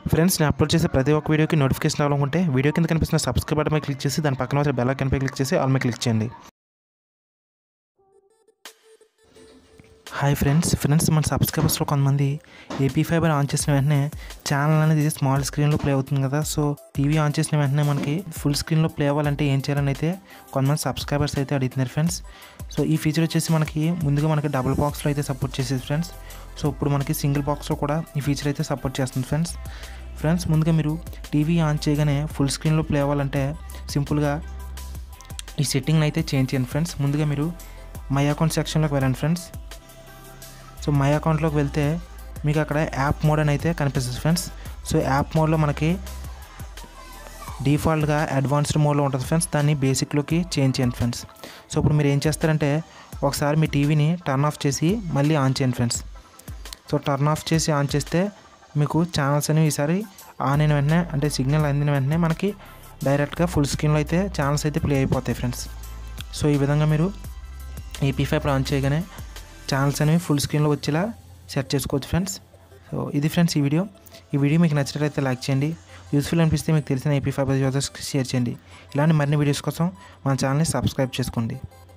Friends నేను upload చేసే ప్రతి ఒక్క వీడియోకి నోటిఫికేషన్ రావాలనుకుంటే వీడియో కింద కనిపిస్తున్న సబ్స్క్రైబ్ బటన్ మీద క్లిక్ చేసి దాని పక్కన వచ్చే బెల్ ఐకాన్ పై క్లిక్ చేసి ఆల్ మీద క్లిక్ చేయండి. హాయ్ ఫ్రెండ్స్ మన సబ్స్క్రైబర్స్లో కొంతమంది ఏపీ ఫైబర్ ఆన్ చేసిన వెంటనే ఛానల్ అనేది స్మాల్ స్క్రీన్లో ప్లే అవుతుంది కదా. సో టీవీ ఆన్ చేసిన వెంటనే మనకి ఫుల్ స్క్రీన్లో ప్లే అవ్వాలంటే ఏం చేయాలని అయితే కొంతమంది సబ్స్క్రైబర్స్ అయితే అడుగుతున్నారు ఫ్రెండ్స్. సో ఈ ఫీచర్ వచ్చేసి ముందుగా మనకి డబుల్ బాక్స్లో అయితే సపోర్ట్ చేసేది ఫ్రెండ్స్. సో ఇప్పుడు మనకి సింగిల్ బాక్స్లో కూడా ఈ ఫీచర్ అయితే సపోర్ట్ చేస్తుంది ఫ్రెండ్స్. ముందుగా మీరు టీవీ ఆన్ చేయగానే ఫుల్ స్క్రీన్లో ప్లే అవ్వాలంటే సింపుల్గా ఈ సెట్టింగ్ని అయితే చేంజ్ చేయండి ఫ్రెండ్స్. ముందుగా మీరు మై అకౌంట్ సెక్షన్లోకి వెళ్ళండి ఫ్రెండ్స్. సో మై అకౌంట్లోకి వెళ్తే మీకు అక్కడ యాప్ మోడ్ అని అయితే కనిపిస్తుంది ఫ్రెండ్స్. సో యాప్ మోడ్లో మనకి డిఫాల్ట్గా అడ్వాన్స్డ్ మోడ్లో ఉంటుంది ఫ్రెండ్స్. దాన్ని బేసిక్లోకి చేంజ్ చేయండి ఫ్రెండ్స్. సో ఇప్పుడు మీరు ఏం చేస్తారంటే ఒకసారి మీ టీవీని టర్న్ ఆఫ్ చేసి మళ్ళీ ఆన్ చేయండి ఫ్రెండ్స్. సో టర్న్ ఆఫ్ చేసి ఆన్ చేస్తే మీకు ఛానల్స్ అనేవి ఈసారి ఆన్ అయిన వెంటనే అంటే సిగ్నల్ అందిన వెంటనే మనకి డైరెక్ట్గా ఫుల్ స్క్రీన్లో అయితే ఛానల్స్ అయితే ప్లే అయిపోతాయి ఫ్రెండ్స్. సో ఈ విధంగా మీరు ఏపీ ఫైబర్ ఆన్ చేయగానే ఛానల్స్ అనేవి ఫుల్ స్క్రీన్లో వచ్చేలా సెట్ చేసుకోవచ్చు ఫ్రెండ్స్. సో ఇది ఫ్రెండ్స్ ఈ వీడియో మీకు నచ్చినట్లయితే లైక్ చేయండి. యూస్ఫుల్ అనిపిస్తే మీకు తెలిసిన ఏపీ ఫైబర్ యూజర్స్కి షేర్ చేయండి. ఇలాంటి మరిన్ని వీడియోస్ కోసం మన ఛానల్ని సబ్స్క్రైబ్ చేసుకోండి.